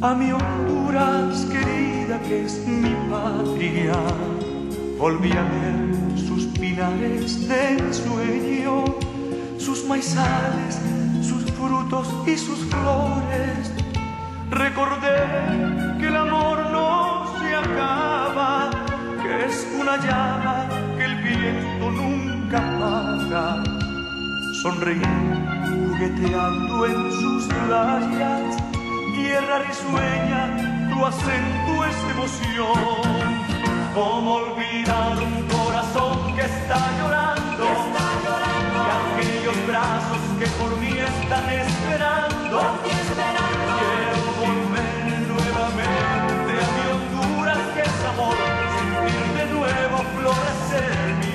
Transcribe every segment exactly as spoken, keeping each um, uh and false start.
a mi Honduras querida que es mi patria. Volví a ver sus pinares de ensueño, sus maizales, sus frutos y sus flores. Recordé que el amor no se acaba, que es una llama que el viento nunca apaga. Sonreí jugueteando en sus playas, tierra risueña, tu acento es emoción. ¿Cómo olvidar un corazón que está llorando, que está llorando, y aquellos brazos que por mí están esperando? Por ti esperando. Quiero volver nuevamente a mi Honduras, que es amor, sentir de nuevo florecer mi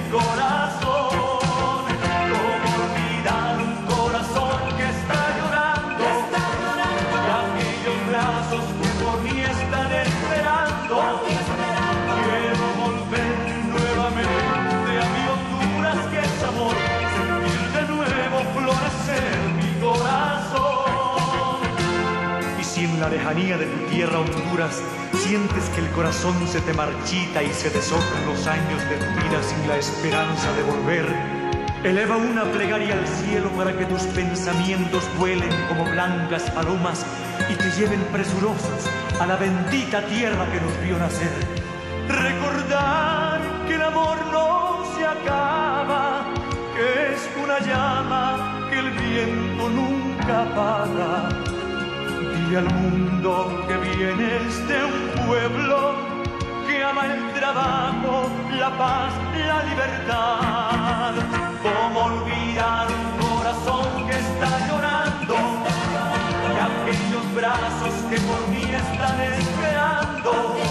corazón. ¿Cómo olvidar un corazón que está llorando, que está llorando, y aquellos brazos que por mí están esperando? Por ti esperando. Quiero volver nuevamente a mi Honduras, que es amor, sentir de nuevo florecer mi corazón. Y si en la lejanía de tu tierra, Honduras, sientes que el corazón se te marchita y se deshojan los años de tu vida sin la esperanza de volver, eleva una plegaria al cielo para que tus pensamientos vuelen como blancas palomas y te lleven presurosos a la bendita tierra que nos vio nacer. Recordar que el amor no se acaba, que es una llama que el viento nunca apaga. Dile al mundo que vienes de un pueblo que ama el trabajo, la paz, la libertad. ¿Cómo olvidar un corazón que está llorando, y aquellos brazos que por mí están esperando?